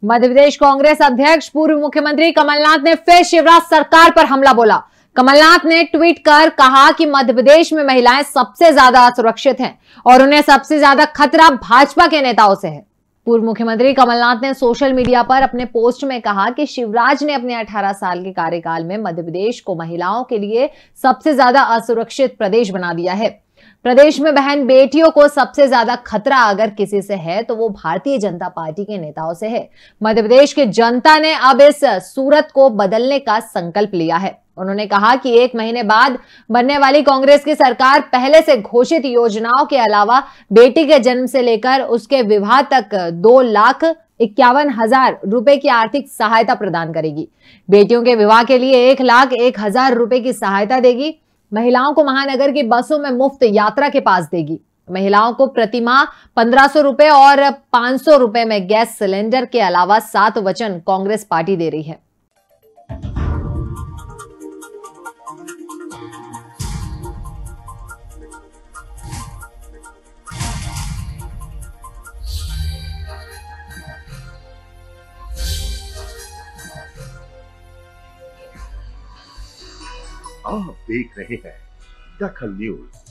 मध्य प्रदेश कांग्रेस अध्यक्ष पूर्व मुख्यमंत्री कमलनाथ ने फिर शिवराज सरकार पर हमला बोला। कमलनाथ ने ट्वीट कर कहा कि मध्य प्रदेश में महिलाएं सबसे ज्यादा असुरक्षित हैं और उन्हें सबसे ज्यादा खतरा भाजपा के नेताओं से है। पूर्व मुख्यमंत्री कमलनाथ ने सोशल मीडिया पर अपने पोस्ट में कहा कि शिवराज ने अपने 18 साल के कार्यकाल में मध्य प्रदेश को महिलाओं के लिए सबसे ज्यादा असुरक्षित प्रदेश बना दिया है। प्रदेश में बहन बेटियों को सबसे ज्यादा खतरा अगर किसी से है तो वो भारतीय जनता पार्टी के नेताओं से है। मध्य प्रदेश की जनता ने अब इस सूरत को बदलने का संकल्प लिया है। उन्होंने कहा कि 1 महीने बाद बनने वाली कांग्रेस की सरकार पहले से घोषित योजनाओं के अलावा बेटी के जन्म से लेकर उसके विवाह तक 2,51,000 रुपए की आर्थिक सहायता प्रदान करेगी। बेटियों के विवाह के लिए 1,01,000 रुपए की सहायता देगी। महिलाओं को महानगर की बसों में मुफ्त यात्रा के पास देगी। महिलाओं को प्रतिमाह 1,500 रुपए और 500 रुपए में गैस सिलेंडर के अलावा 7 वचन कांग्रेस पार्टी दे रही है। आप देख रहे हैं दखल न्यूज।